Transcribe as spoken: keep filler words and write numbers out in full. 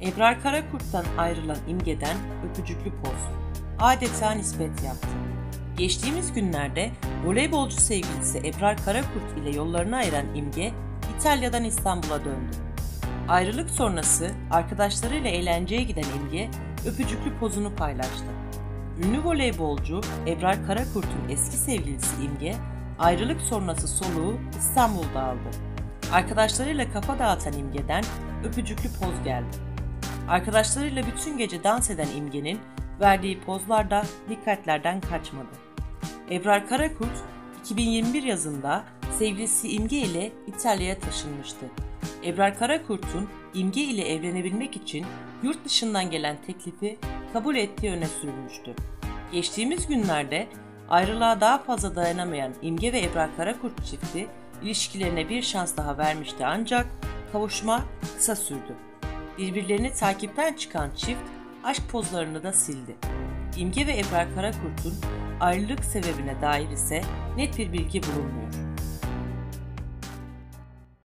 Ebrar Karakurt'tan ayrılan İmge'den öpücüklü poz. Adeta nispet yaptı. Geçtiğimiz günlerde voleybolcu sevgilisi Ebrar Karakurt ile yollarını ayıran İmge, İtalya'dan İstanbul'a döndü. Ayrılık sonrası arkadaşlarıyla eğlenceye giden İmge, öpücüklü pozunu paylaştı. Ünlü voleybolcu Ebrar Karakurt'un eski sevgilisi İmge, ayrılık sonrası soluğu İstanbul'da aldı. Arkadaşlarıyla kafa dağıtan İmge'den öpücüklü poz geldi. Arkadaşlarıyla bütün gece dans eden İmge'nin verdiği pozlar da dikkatlerden kaçmadı. Ebrar Karakurt, iki bin yirmi bir yazında sevgilisi İmge ile İtalya'ya taşınmıştı. Ebrar Karakurt'un İmge ile evlenebilmek için yurt dışından gelen teklifi kabul ettiği öne sürülmüştü. Geçtiğimiz günlerde ayrılığa daha fazla dayanamayan İmge ve Ebrar Karakurt çifti ilişkilerine bir şans daha vermişti ancak kavuşma kısa sürdü. Birbirlerini takipten çıkan çift aşk pozlarını da sildi. İmge ve Ebrar Karakurt'un ayrılık sebebine dair ise net bir bilgi bulunmuyor.